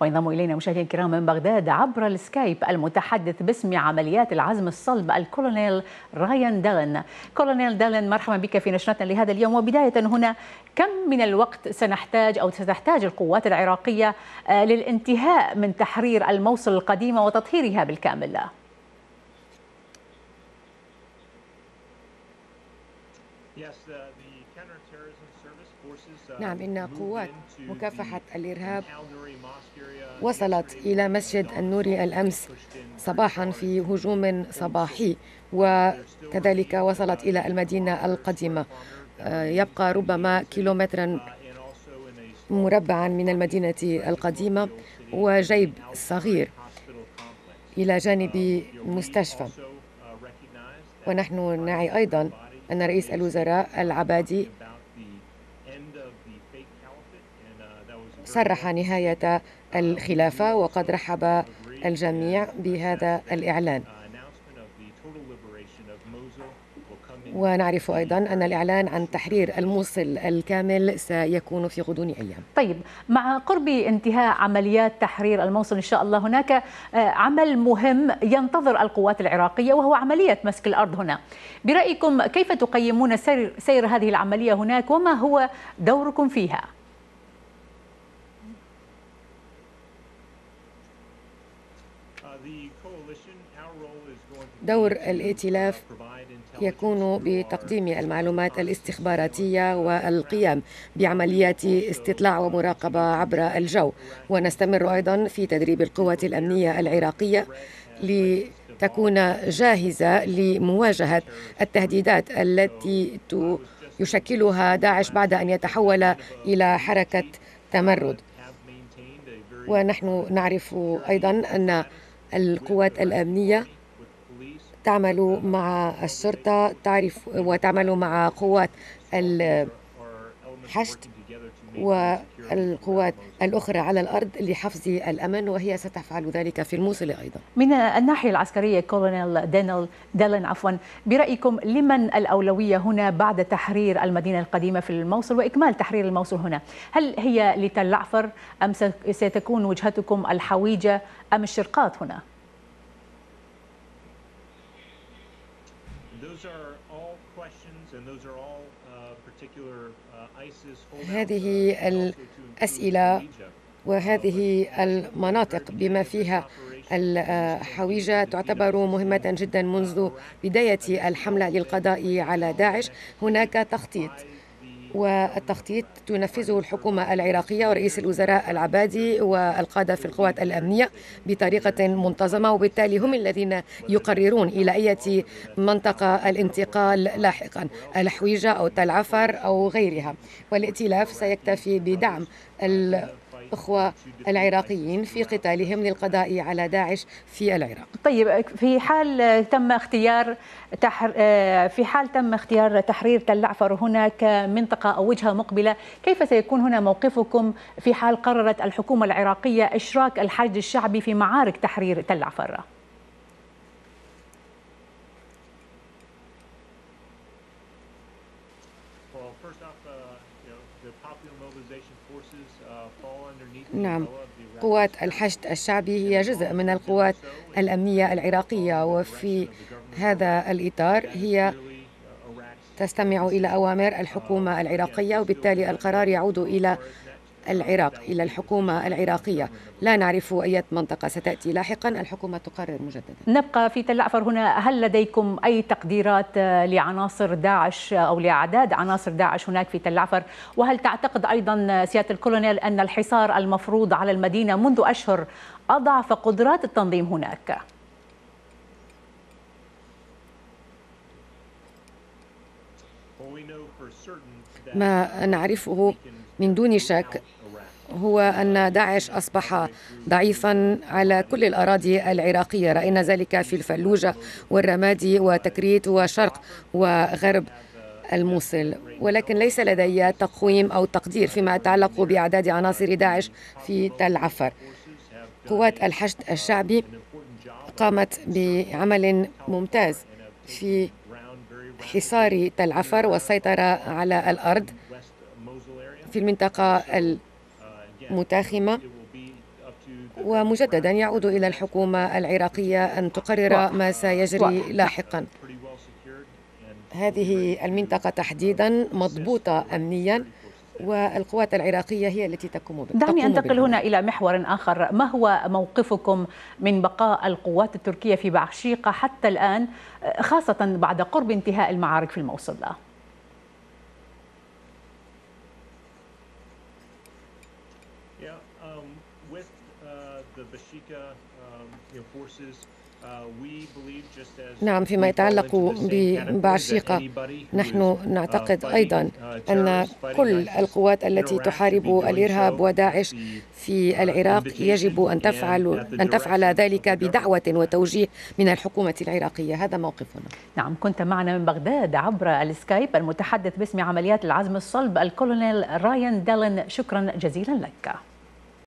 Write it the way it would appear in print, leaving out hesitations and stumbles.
وينضم إلينا مشاهدينا الكرام من بغداد عبر السكايب المتحدث باسم عمليات العزم الصلب الكولونيل رايان دالن. كولونيل دالن، مرحبا بك في نشرتنا لهذا اليوم. وبداية هنا، كم من الوقت ستحتاج القوات العراقية للانتهاء من تحرير الموصل القديمة وتطهيرها بالكامل؟ نعم، إن قوات مكافحة الإرهاب وصلت إلى مسجد النوري الأمس صباحا في هجوم صباحي، وكذلك وصلت إلى المدينة القديمة. يبقى ربما كيلومترا مربعا من المدينة القديمة وجيب صغير إلى جانب مستشفى. ونحن نعي أيضا أن رئيس الوزراء العبادي صرح نهاية الخلافة، وقد رحب الجميع بهذا الإعلان. ونعرف أيضا أن الإعلان عن تحرير الموصل الكامل سيكون في غضون أيام. طيب، مع قرب انتهاء عمليات تحرير الموصل إن شاء الله، هناك عمل مهم ينتظر القوات العراقية وهو عملية مسك الأرض هنا. برأيكم كيف تقيمون سير هذه العملية هناك، وما هو دوركم فيها؟ دور الائتلاف يكون بتقديم المعلومات الاستخباراتية والقيام بعمليات استطلاع ومراقبة عبر الجو، ونستمر أيضا في تدريب القوات الأمنية العراقية لتكون جاهزة لمواجهة التهديدات التي يشكلها داعش بعد أن يتحول إلى حركة تمرد. ونحن نعرف أيضا أن القوات الأمنية تعمل مع الشرطة وتعمل مع قوات الحشد والقوات الأخرى على الأرض لحفظ الأمن، وهي ستفعل ذلك في الموصل أيضا. من الناحية العسكرية كولونيل دالن، برأيكم لمن الأولوية هنا بعد تحرير المدينة القديمة في الموصل وإكمال تحرير الموصل هنا؟ هل هي لتل عفر أم ستكون وجهتكم الحويجة أم الشرقات هنا؟ هذه الأسئلة وهذه المناطق بما فيها الحويجة تعتبر مهمة جدا منذ بداية الحملة للقضاء على داعش. هناك تخطيط، والتخطيط تنفذه الحكومة العراقية ورئيس الوزراء العبادي والقادة في القوات الأمنية بطريقة منتظمة، وبالتالي هم الذين يقررون إلى أي منطقة الانتقال لاحقا، الحويجة أو تل عفر أو غيرها. والائتلاف سيكتفي بدعم الأخوة العراقيين في قتالهم للقضاء على داعش في العراق. طيب، في حال تم اختيار تحرير تل عفر هنا كمنطقة أو وجهة مقبلة، كيف سيكون هنا موقفكم في حال قررت الحكومة العراقية إشراك الحشد الشعبي في معارك تحرير تل عفر؟ نعم، قوات الحشد الشعبي هي جزء من القوات الأمنية العراقية، وفي هذا الإطار هي تستمع إلى أوامر الحكومة العراقية، وبالتالي القرار يعود إلى العراق، إلى الحكومة العراقية. لا نعرف أي منطقة ستأتي لاحقا، الحكومة تقرر مجددا. نبقى في تل عفر هنا، هل لديكم أي تقديرات لعناصر داعش أو لأعداد عناصر داعش هناك في تل عفر؟ وهل تعتقد أيضا سيادة الكولونيل أن الحصار المفروض على المدينة منذ أشهر أضعف قدرات التنظيم هناك؟ ما نعرفه من دون شك هو أن داعش أصبح ضعيفا على كل الأراضي العراقية. رأينا ذلك في الفلوجة والرمادي وتكريت وشرق وغرب الموصل، ولكن ليس لدي تقويم أو تقدير فيما يتعلق بأعداد عناصر داعش في تل عفر. قوات الحشد الشعبي قامت بعمل ممتاز في حصار تل عفر والسيطرة على الأرض في المنطقة المتاخمة، ومجددا يعود إلى الحكومة العراقية أن تقرر ما سيجري لاحقا. هذه المنطقة تحديدا مضبوطة أمنيا، والقوات العراقية هي التي تقوم دعني أنتقل هنا إلى محور آخر. ما هو موقفكم من بقاء القوات التركية في بعشيقة حتى الآن، خاصة بعد قرب انتهاء المعارك في الموصل؟ نعم، فيما يتعلق ببعشيقة نحن نعتقد أيضا أن كل القوات التي تحارب الإرهاب وداعش في العراق يجب أن تفعل ذلك بدعوة وتوجيه من الحكومة العراقية. هذا موقفنا. نعم، كنت معنا من بغداد عبر السكايب المتحدث باسم عمليات العزم الصلب الكولونيل رايان ديلن. شكرا جزيلا لك.